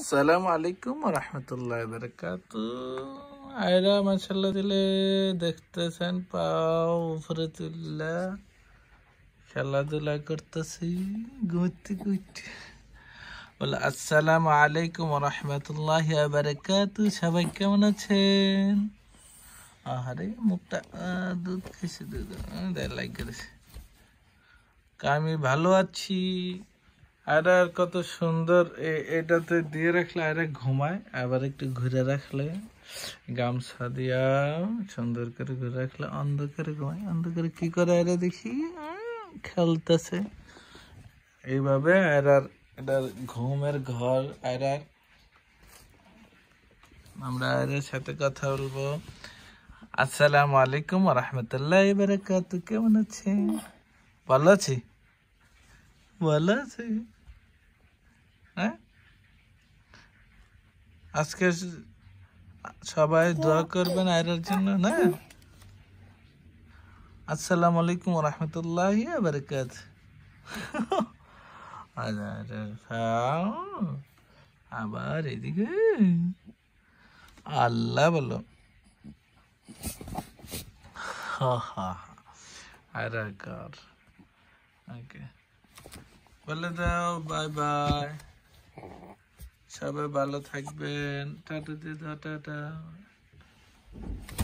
আসসালামু আলাইকুম ওয়া রাহমাতুল্লাহি ওয়া বারাকাতুহু। আয়রা মাশাআল্লাহ দিলে দেখতেছেন পাও উপরে তুললা খেলাধুলা করতেছি ঘুরতে ঘুরতে। বলে আসসালামু আলাইকুম ওয়া রাহমাতুল্লাহি ওয়া বারাকাতুহু। সবাই কেমন আছেন? আরে মুখটা দুধ খেয়েছে, দুধ লাইক করেছে। আমি ভালো আছি। আর কত সুন্দর এটাতে দিয়ে রাখলে আর ঘুমায়, আবার একটু ঘুরে রাখলে গামছা দিয়া সুন্দর করে ঘুরে রাখলে অন্ধকারে ঘুমায়। অন্ধকারে কি করে আরে দেখি খেলতেছে এইভাবে। আর এটার ঘুমের ঘর। আর আমরা এর সাথে কথা বলবো। আসসালামু আলাইকুম ওয়া রাহমাতুল্লাহি ওয়া বারাকাতুহু। কেমন আছে? ভালো আছি, ভালো আছি। হ্যাঁ, আজকে সবাই দোয়া করবেন আয়রার জন্য না? আসসালামু আলাইকুম ওয়া রাহমাতুল্লাহি ওয়া বারাকাতুহু। আবার এদিকে আল্লাহ বলো। আয়রা কর ওকে বলে দাও বাই বাই। সবাই ভালো থাকবেন। টাটা দিয়ে দাও, টাটা।